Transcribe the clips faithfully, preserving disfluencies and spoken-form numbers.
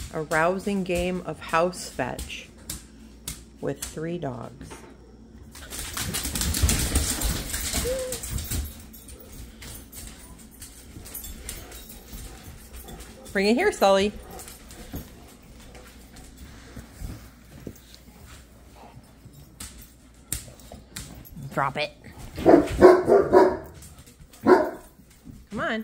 A rousing game of house fetch with three dogs. Bring it here, Sully. Drop it. Come on.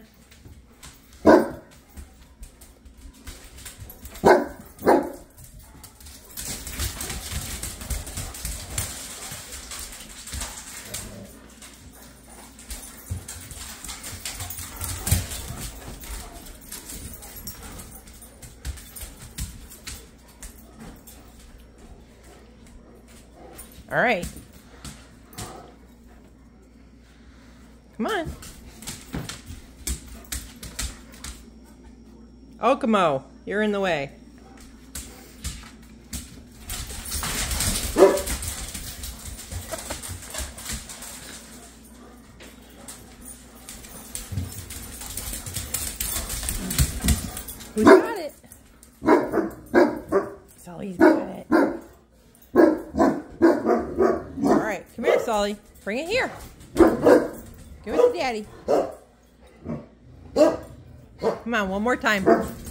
All right. Come on. Okamo, you're in the way. Who's got it? Sully's got it. All right, come here, Sully. Bring it here. Give it to Daddy. Come on, one more time.